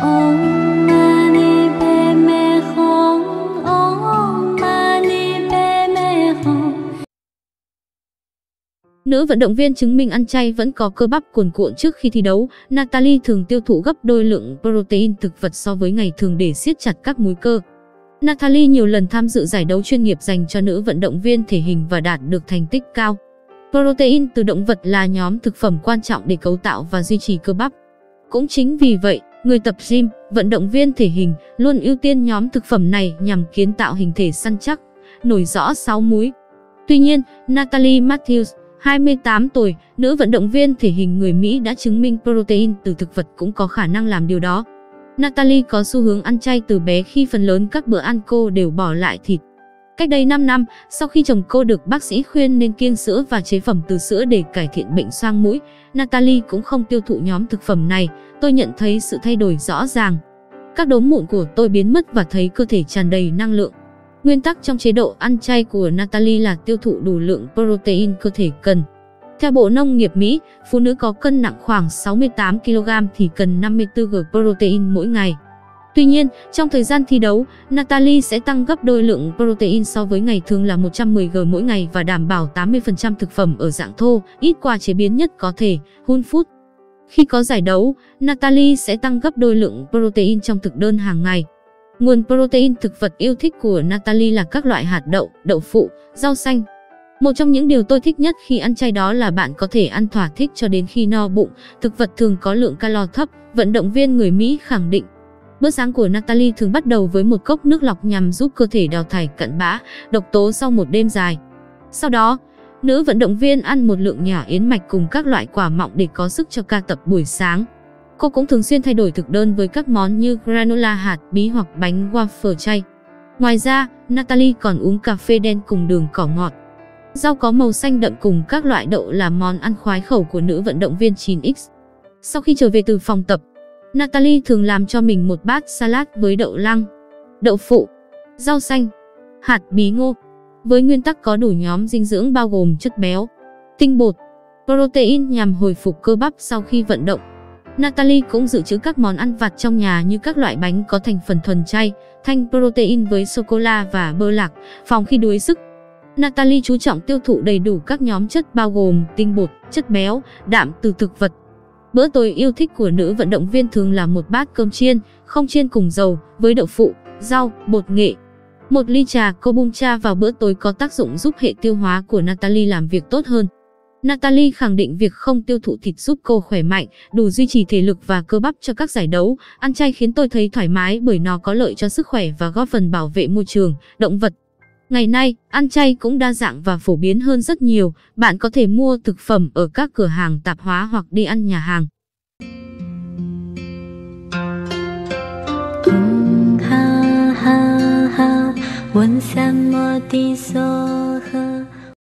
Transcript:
Om Mani Padme Hum. Om Mani Padme Hum. Nữ vận động viên chứng minh ăn chay vẫn có cơ bắp cuồn cuộn trước khi thi đấu. Natalie thường tiêu thụ gấp đôi lượng protein thực vật so với ngày thường để siết chặt các múi cơ. Natalie nhiều lần tham dự giải đấu chuyên nghiệp dành cho nữ vận động viên thể hình và đạt được thành tích cao. Protein từ động vật là nhóm thực phẩm quan trọng để cấu tạo và duy trì cơ bắp. Cũng chính vì vậy, người tập gym, vận động viên thể hình luôn ưu tiên nhóm thực phẩm này nhằm kiến tạo hình thể săn chắc, nổi rõ 6 múi. Tuy nhiên, Natalie Matthews, 28 tuổi, nữ vận động viên thể hình người Mỹ đã chứng minh protein từ thực vật cũng có khả năng làm điều đó. Natalie có xu hướng ăn chay từ bé khi phần lớn các bữa ăn cô đều bỏ lại thịt. Cách đây 5 năm, sau khi chồng cô được bác sĩ khuyên nên kiêng sữa và chế phẩm từ sữa để cải thiện bệnh xoang mũi, Natalie cũng không tiêu thụ nhóm thực phẩm này. Tôi nhận thấy sự thay đổi rõ ràng. Các đốm mụn của tôi biến mất và thấy cơ thể tràn đầy năng lượng. Nguyên tắc trong chế độ ăn chay của Natalie là tiêu thụ đủ lượng protein cơ thể cần. Theo Bộ Nông nghiệp Mỹ, phụ nữ có cân nặng khoảng 68 kg thì cần 54 g protein mỗi ngày. Tuy nhiên, trong thời gian thi đấu, Natalie sẽ tăng gấp đôi lượng protein so với ngày thường là 110 g mỗi ngày và đảm bảo 80% thực phẩm ở dạng thô, ít qua chế biến nhất có thể, whole food. Khi có giải đấu, Natalie sẽ tăng gấp đôi lượng protein trong thực đơn hàng ngày. Nguồn protein thực vật yêu thích của Natalie là các loại hạt đậu, đậu phụ, rau xanh. Một trong những điều tôi thích nhất khi ăn chay đó là bạn có thể ăn thỏa thích cho đến khi no bụng. Thực vật thường có lượng calo thấp, vận động viên người Mỹ khẳng định. Bữa sáng của Natalie thường bắt đầu với một cốc nước lọc nhằm giúp cơ thể đào thải cặn bã, độc tố sau một đêm dài. Sau đó, nữ vận động viên ăn một lượng nhỏ yến mạch cùng các loại quả mọng để có sức cho ca tập buổi sáng. Cô cũng thường xuyên thay đổi thực đơn với các món như granola hạt bí hoặc bánh waffle chay. Ngoài ra, Natalie còn uống cà phê đen cùng đường cỏ ngọt. Rau có màu xanh đậm cùng các loại đậu là món ăn khoái khẩu của nữ vận động viên 9X. Sau khi trở về từ phòng tập, Natalie thường làm cho mình một bát salad với đậu lăng, đậu phụ, rau xanh, hạt bí ngô, với nguyên tắc có đủ nhóm dinh dưỡng bao gồm chất béo, tinh bột, protein nhằm hồi phục cơ bắp sau khi vận động. Natalie cũng dự trữ các món ăn vặt trong nhà như các loại bánh có thành phần thuần chay, thanh protein với sô-cô-la và bơ lạc, phòng khi đuối sức. Natalie chú trọng tiêu thụ đầy đủ các nhóm chất bao gồm tinh bột, chất béo, đạm từ thực vật. Bữa tối yêu thích của nữ vận động viên thường là một bát cơm chiên, không chiên cùng dầu, với đậu phụ, rau, bột nghệ. Một ly trà kombucha vào bữa tối có tác dụng giúp hệ tiêu hóa của Natalie làm việc tốt hơn. Natalie khẳng định việc không tiêu thụ thịt giúp cô khỏe mạnh, đủ duy trì thể lực và cơ bắp cho các giải đấu. Ăn chay khiến tôi thấy thoải mái bởi nó có lợi cho sức khỏe và góp phần bảo vệ môi trường, động vật. Ngày nay, ăn chay cũng đa dạng và phổ biến hơn rất nhiều. Bạn có thể mua thực phẩm ở các cửa hàng tạp hóa hoặc đi ăn nhà hàng. Ha ha ha, 问三摩地梭诃。